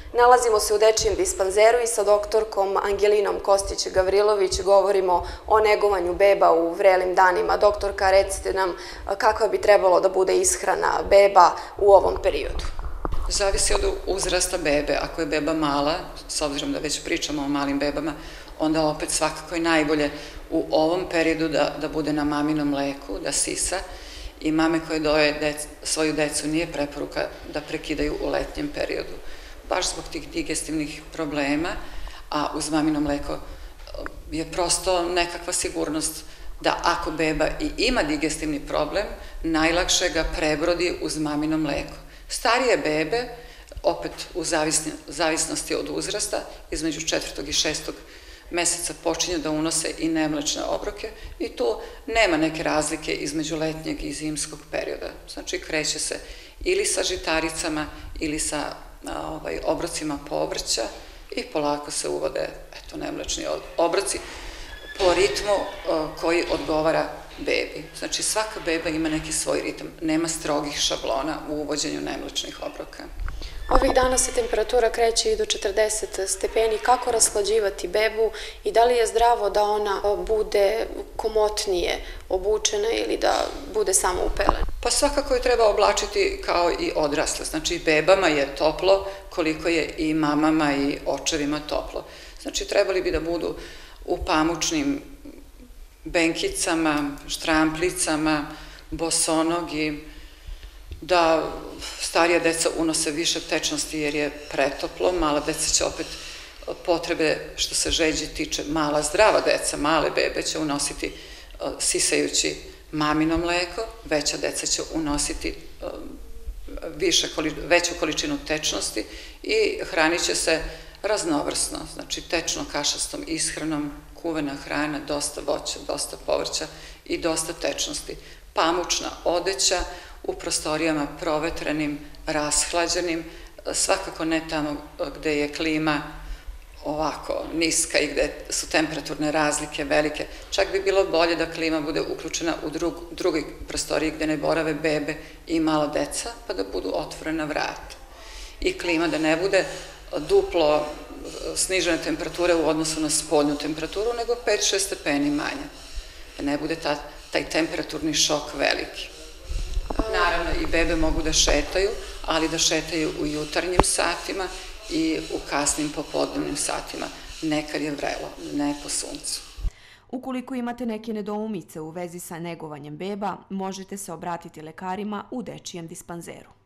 Nalazimo se u dečijem dispanzeru i sa doktorkom Angelinom Kostić-Gavrilović govorimo o negovanju beba u vrelim danima. Doktorka, recite nam kakva bi trebalo da bude ishrana beba u ovom periodu? Zavisi od uzrasta bebe. Ako je beba mala, s obzirom da već pričamo o malim bebama, onda opet svakako je najbolje u ovom periodu da bude na maminom mleku, da sisa. I mame koje doje svoju decu nije preporuka da prekidaju u letnjem periodu. Baš zbog tih digestivnih problema, a uz mamino mleko je prosto nekakva sigurnost da ako beba i ima digestivni problem, najlakše ga prebrodi uz mamino mleko. Starije bebe, opet u zavisnosti od uzrasta, između 4. i 6. meseca počinju da unose i nemlečne obroke i tu nema neke razlike između letnjeg i zimskog perioda. Znači, kreće se ili sa žitaricama ili sa obrocima povrća i polako se uvode nemlečni obroci po ritmu koji odgovara bebi. Znači, svaka beba ima neki svoj ritam. Nema strogih šablona u uvođenju nemlečnih obroka. Ovih dana se temperatura kreće i do 40 stepeni. Kako rashlađivati bebu i da li je zdravo da ona bude komotnije obučena ili da bude samo u pelenu? Pa svakako je treba oblačiti kao i odrasle. Znači, bebama je toplo koliko je i mamama i očevima toplo. Znači, trebali bi da budu u pamučnim benkicama, štramplicama, bosonogi, da starija deca unose više tečnosti jer je pretoplo, mala deca će opet potrebe što se žeđi tiče, mala zdrava deca, male bebe će unositi sisajući mamino mleko, veća deca će unositi veću količinu tečnosti i hranit će se raznovrsno, znači tečno-kašastom ishranom, kuvena hrana, dosta voća, dosta povrća i dosta tečnosti. Pamučna odeća u prostorijama provetrenim, rashlađenim, svakako ne tamo gde je klima ovako niska i gde su temperaturne razlike velike. Čak bi bilo bolje da klima bude uključena u drugoj prostoriji gde ne borave bebe i mala deca, pa da budu otvorena vrata. I klima da ne bude duplo snižene temperature u odnosu na spoljnu temperaturu, nego 5-6 stepeni manje. Da ne bude taj temperaturni šok veliki. Naravno, i bebe mogu da šetaju, ali da šetaju u jutarnjim satima i u kasnim popodnevnim satima. Nekad je vrelo, ne po suncu. Ukoliko imate neke nedoumice u vezi sa negovanjem beba, možete se obratiti lekarima u dečijem dispanzeru.